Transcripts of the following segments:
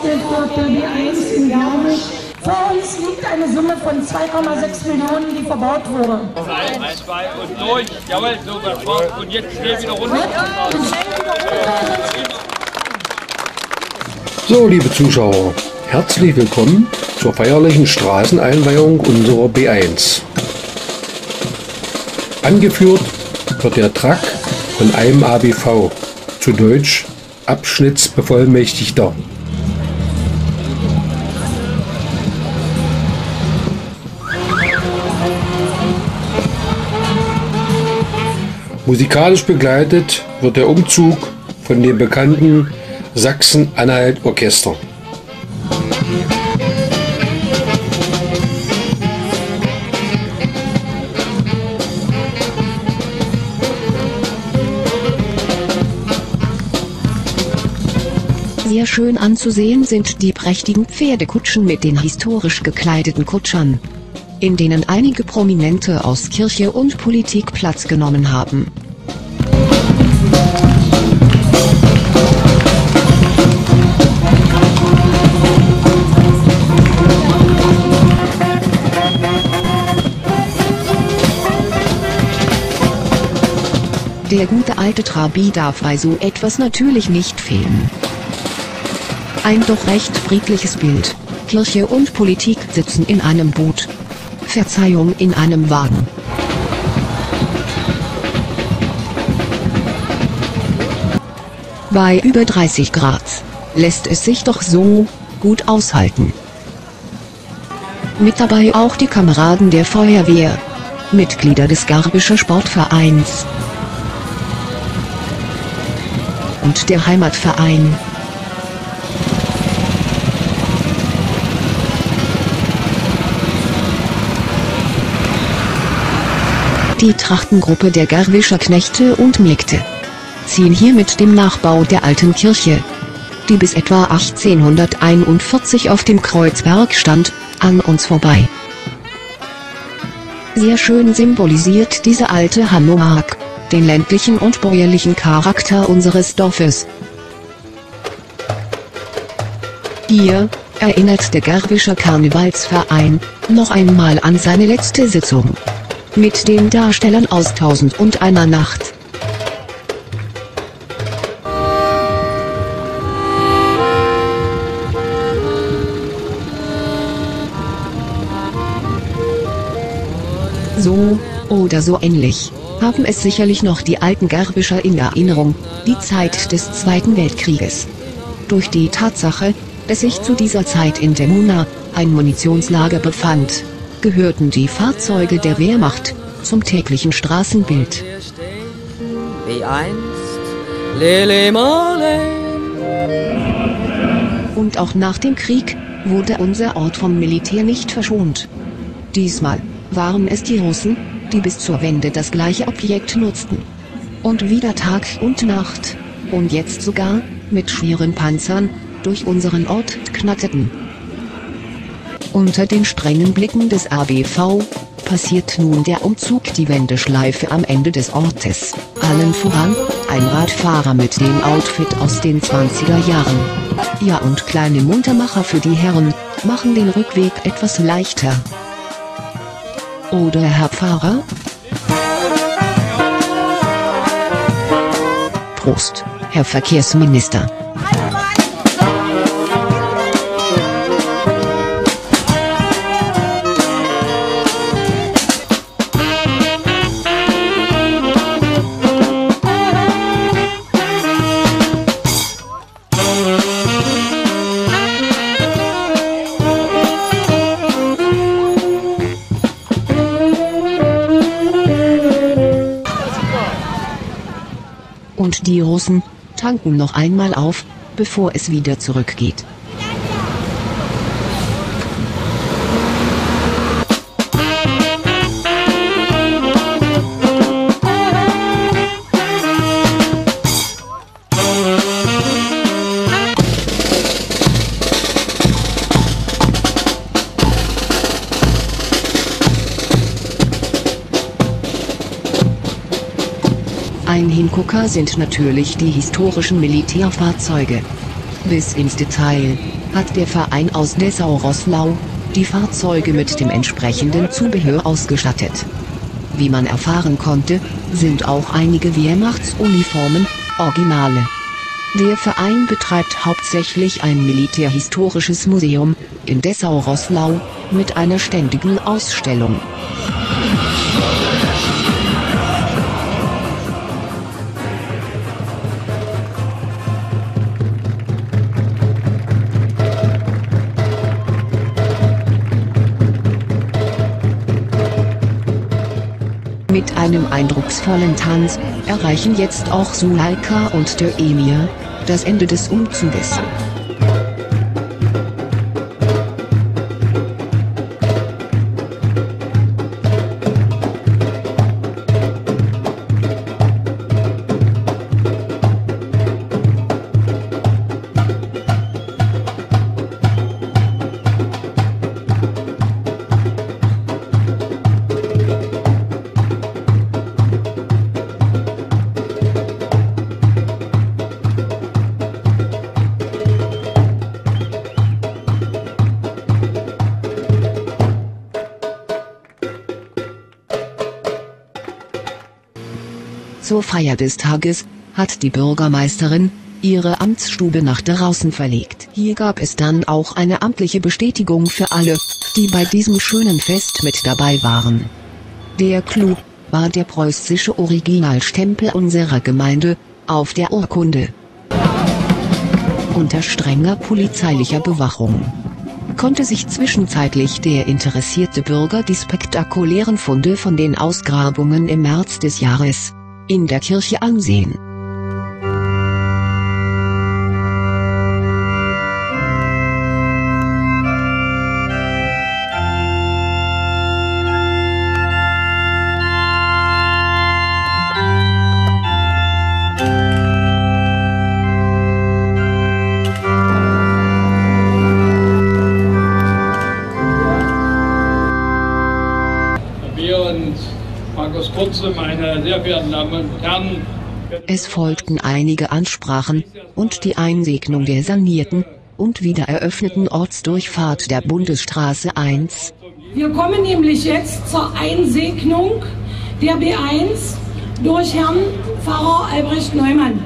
ausgeführt, der B1 in Garmisch. Vor uns liegt eine Summe von 2,6 Millionen, die verbaut wurde. 1, 2 und durch. Jawohl, so was war. Und jetzt schnell wieder runter. So, liebe Zuschauer, herzlich willkommen zur feierlichen Straßeneinweihung unserer B1. Angeführt wird der Truck von einem ABV, zu Deutsch Abschnittsbevollmächtigter. Musikalisch begleitet wird der Umzug von dem bekannten Sachsen-Anhalt-Orchester. Sehr schön anzusehen sind die prächtigen Pferdekutschen mit den historisch gekleideten Kutschern, in denen einige Prominente aus Kirche und Politik Platz genommen haben. Der gute alte Trabi darf bei so etwas natürlich nicht fehlen. Ein doch recht friedliches Bild. Kirche und Politik sitzen in einem Boot. Verzeihung, in einem Wagen. Bei über 30 Grad lässt es sich doch so gut aushalten. Mit dabei auch die Kameraden der Feuerwehr, Mitglieder des Garbischer Sportvereins und der Heimatverein. Die Trachtengruppe der Garbischer Knechte und Mägde ziehen hier mit dem Nachbau der alten Kirche, die bis etwa 1841 auf dem Kreuzberg stand, an uns vorbei. Sehr schön symbolisiert diese alte Hanomag den ländlichen und bäuerlichen Charakter unseres Dorfes. Hier erinnert der Garbischer Karnevalsverein noch einmal an seine letzte Sitzung mit den Darstellern aus 1001 Nacht. So oder so ähnlich haben es sicherlich noch die alten Garbischer in Erinnerung, die Zeit des Zweiten Weltkrieges. Durch die Tatsache, dass sich zu dieser Zeit in Demona ein Munitionslager befand, gehörten die Fahrzeuge der Wehrmacht zum täglichen Straßenbild. Und auch nach dem Krieg wurde unser Ort vom Militär nicht verschont. Diesmal waren es die Russen, die bis zur Wende das gleiche Objekt nutzten. Und wieder Tag und Nacht, und jetzt sogar, mit schweren Panzern, durch unseren Ort knatterten. Unter den strengen Blicken des ABV passiert nun der Umzug die Wendeschleife am Ende des Ortes. Allen voran, ein Radfahrer mit dem Outfit aus den 20er Jahren. Ja, und kleine Muntermacher für die Herren machen den Rückweg etwas leichter. Oder Herr Pfarrer? Prost, Herr Verkehrsminister. Und die Russen tanken noch einmal auf, bevor es wieder zurückgeht. Ein Hingucker sind natürlich die historischen Militärfahrzeuge. Bis ins Detail hat der Verein aus Dessau-Roßlau die Fahrzeuge mit dem entsprechenden Zubehör ausgestattet. Wie man erfahren konnte, sind auch einige Wehrmachtsuniformen Originale. Der Verein betreibt hauptsächlich ein militärhistorisches Museum in Dessau-Roßlau mit einer ständigen Ausstellung. Mit einem eindrucksvollen Tanz erreichen jetzt auch Suleika und der Emir das Ende des Umzuges. Zur Feier des Tages hat die Bürgermeisterin ihre Amtsstube nach draußen verlegt. Hier gab es dann auch eine amtliche Bestätigung für alle, die bei diesem schönen Fest mit dabei waren. Der Clou war der preußische Originalstempel unserer Gemeinde auf der Urkunde. Unter strenger polizeilicher Bewachung konnte sich zwischenzeitlich der interessierte Bürger die spektakulären Funde von den Ausgrabungen im März des Jahres in der Kirche ansehen. Markus Kurze, meine sehr verehrten Damen und Herren. Es folgten einige Ansprachen und die Einsegnung der sanierten und wiedereröffneten Ortsdurchfahrt der Bundesstraße 1. Wir kommen nämlich jetzt zur Einsegnung der B1 durch Herrn Pfarrer Albrecht Neumann.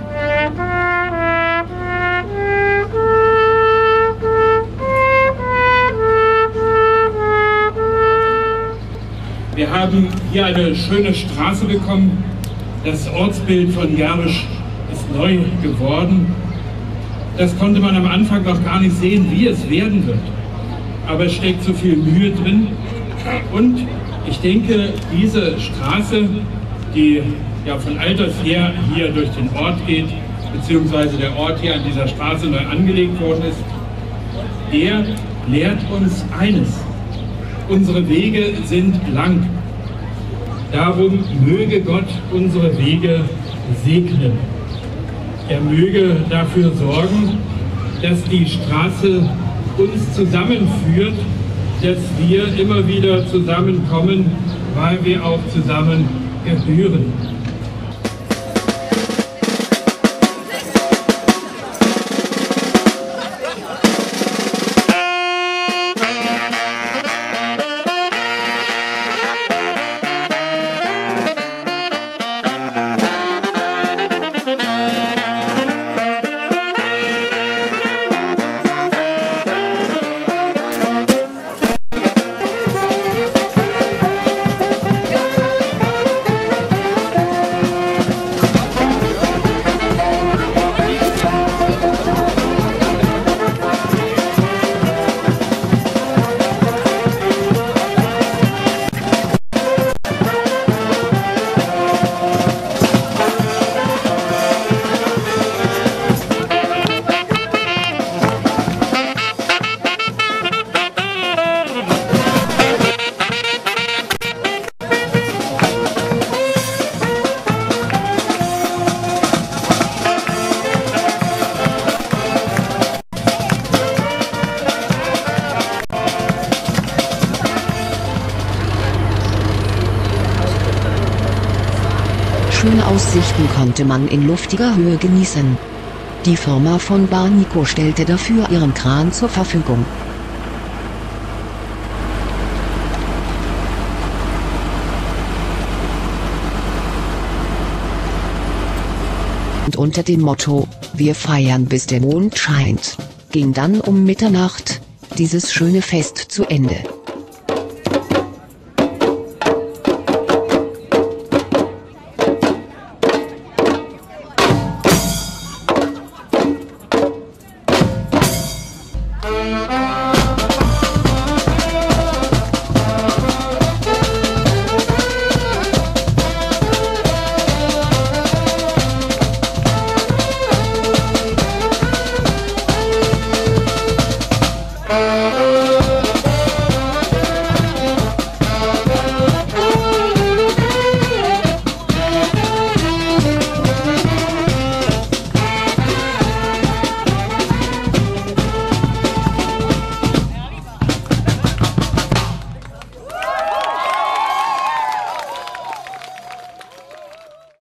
Wir haben hier eine schöne Straße bekommen. Das Ortsbild von Gerwisch ist neu geworden. Das konnte man am Anfang noch gar nicht sehen, wie es werden wird. Aber es steckt so viel Mühe drin. Und ich denke, diese Straße, die ja von alters her hier durch den Ort geht, beziehungsweise der Ort hier an dieser Straße neu angelegt worden ist, der lehrt uns eines: Unsere Wege sind lang. Darum möge Gott unsere Wege segnen. Er möge dafür sorgen, dass die Straße uns zusammenführt, dass wir immer wieder zusammenkommen, weil wir auch zusammen gehören. Schöne Aussichten konnte man in luftiger Höhe genießen. Die Firma von Barnico stellte dafür ihren Kran zur Verfügung. Und unter dem Motto, wir feiern bis der Mond scheint, ging dann um Mitternacht dieses schöne Fest zu Ende.